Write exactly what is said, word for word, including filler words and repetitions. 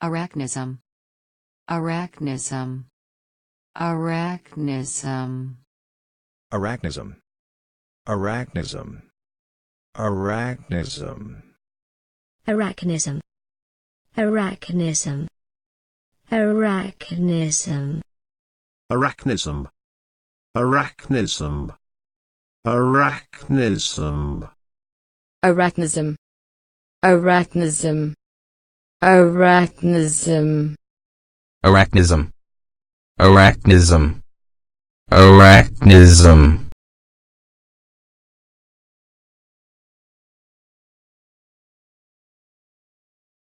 arachnism, arachnism, arachnism, arachnism, arachnism, arachnism, arachnism, arachnism, arachnism, arachnism, arachnism, arachnism, arachnism, arachnism, arachnism, arachnism, arachnism, arachnism.